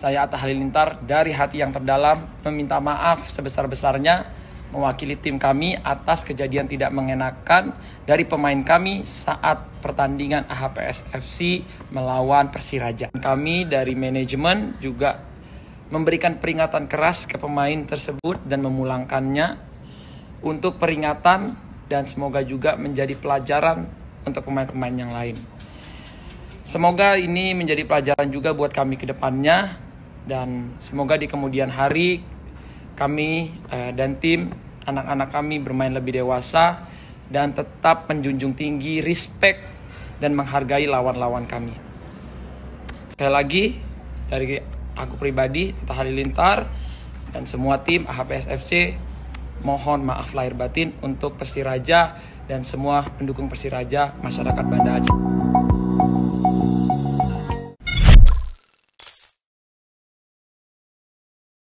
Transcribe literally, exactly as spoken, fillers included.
Saya Atta Halilintar dari hati yang terdalam meminta maaf sebesar-besarnya mewakili tim kami atas kejadian tidak mengenakan dari pemain kami saat pertandingan A H P S F C melawan Persiraja. Kami dari manajemen juga memberikan peringatan keras ke pemain tersebut dan memulangkannya untuk peringatan dan semoga juga menjadi pelajaran untuk pemain-pemain yang lain. Semoga ini menjadi pelajaran juga buat kami ke depannya dan semoga di kemudian hari kami eh, dan tim anak-anak kami bermain lebih dewasa dan tetap menjunjung tinggi respect dan menghargai lawan-lawan kami. Sekali lagi dari aku pribadi Atta Halilintar dan semua tim A H P S F C mohon maaf lahir batin untuk Persiraja dan semua pendukung Persiraja masyarakat Banda Aceh.